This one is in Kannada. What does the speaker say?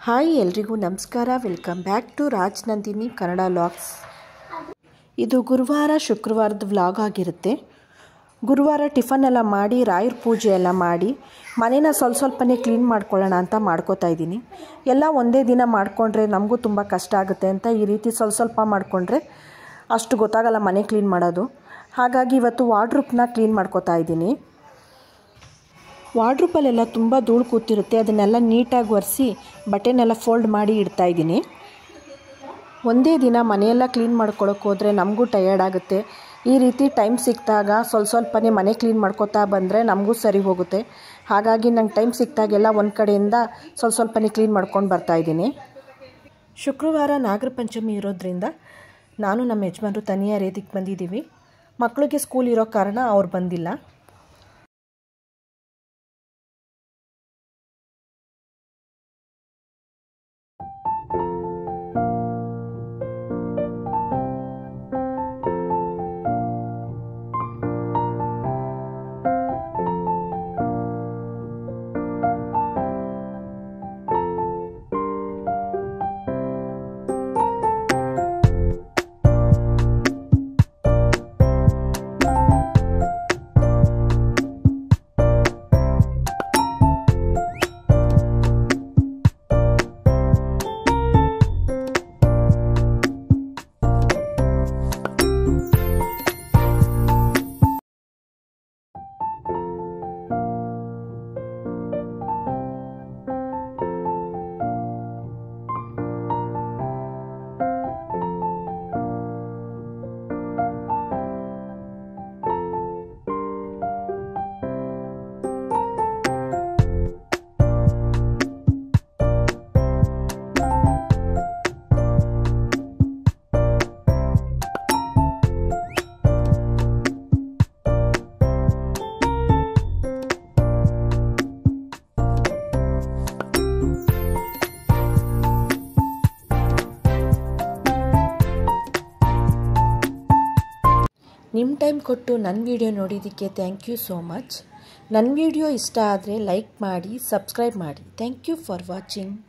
ಹಾಯ್ ಎಲ್ರಿಗೂ ನಮಸ್ಕಾರ. Welcome back to Raj Nandini Kannada vlogs. ಇದು ಗುರುವಾರ ಶುಕ್ರವಾರದ ವ್ಲಾಗ್ ಆಗಿರುತ್ತೆ. ಗುರುವಾರ ಟಿಫನ್ ಎಲ್ಲ ಮಾಡಿ ರಾಯರ ಪೂಜೆ ಎಲ್ಲ ಮಾಡಿ ಮನೇನ ಸ್ವಲ್ಪನೇ ಕ್ಲೀನ್ ಮಾಡ್ಕೊಳ್ಳೋಣ ಅಂತ ಮಾಡ್ಕೋತಾ ಇದ್ದೀನಿ. ಎಲ್ಲ ಒಂದೇ ದಿನ ಮಾಡಿಕೊಂಡ್ರೆ ನಮಗೂ ತುಂಬ ಕಷ್ಟ ಆಗುತ್ತೆ ಅಂತ ಈ ರೀತಿ ಸ್ವಲ್ಪ ಮಾಡಿಕೊಂಡ್ರೆ ಅಷ್ಟು ಗೊತ್ತಾಗಲ್ಲ ಮನೆ ಕ್ಲೀನ್ ಮಾಡೋದು. ಹಾಗಾಗಿ ಇವತ್ತು ವಾರ್ಡ್ರೋಬ್ನ ಕ್ಲೀನ್ ಮಾಡ್ಕೋತಾ ಇದ್ದೀನಿ. ವಾರ್ಡ್ರೋಬಲ್ಲೆಲ್ಲ ತುಂಬ ಧೂಳು ಕೂತಿರುತ್ತೆ, ಅದನ್ನೆಲ್ಲ ನೀಟಾಗಿ ಒರೆಸಿ ಬಟ್ಟೆನೆಲ್ಲ ಫೋಲ್ಡ್ ಮಾಡಿ ಇಡ್ತಾಯಿದ್ದೀನಿ. ಒಂದೇ ದಿನ ಮನೆಯೆಲ್ಲ ಕ್ಲೀನ್ ಮಾಡ್ಕೊಳ್ಳೋಕೆ ಹೋದರೆ ನಮಗೂ ಟಯರ್ಡ್ ಆಗುತ್ತೆ. ಈ ರೀತಿ ಟೈಮ್ ಸಿಕ್ಕಿದಾಗ ಸ್ವಲ್ಪನೇ ಮನೆ ಕ್ಲೀನ್ ಮಾಡ್ಕೋತಾ ಬಂದರೆ ನಮಗೂ ಸರಿ ಹೋಗುತ್ತೆ. ಹಾಗಾಗಿ ನಂಗೆ ಟೈಮ್ ಸಿಕ್ಕಿದಾಗೆಲ್ಲ ಒಂದು ಕಡೆಯಿಂದ ಸ್ವಲ್ಪನೇ ಕ್ಲೀನ್ ಮಾಡ್ಕೊಂಡು ಬರ್ತಾಯಿದ್ದೀನಿ. ಶುಕ್ರವಾರ ನಾಗರ ಪಂಚಮಿ ಇರೋದ್ರಿಂದ ನಾನು ನಮ್ಮ ಯಜಮಾನರು ತನಿಯಾರು ಇದಕ್ಕೆ ಬಂದಿದ್ದೀವಿ. ಮಕ್ಕಳಿಗೆ ಸ್ಕೂಲ್ ಇರೋ ಕಾರಣ ಅವ್ರು ಬಂದಿಲ್ಲ. ನಿಮ್ಮ ಟೈಮ್ ಕೊಟ್ಟು ನನ್ನ ವಿಡಿಯೋ ನೋಡಿದ್ದಕ್ಕೆ ಥ್ಯಾಂಕ್ ಯು ಸೋ ಮಚ್. ನನ್ನ ವಿಡಿಯೋ ಇಷ್ಟ ಆದರೆ ಲೈಕ್ ಮಾಡಿ, ಸಬ್ಸ್ಕ್ರೈಬ್ ಮಾಡಿ. Thank you for watching.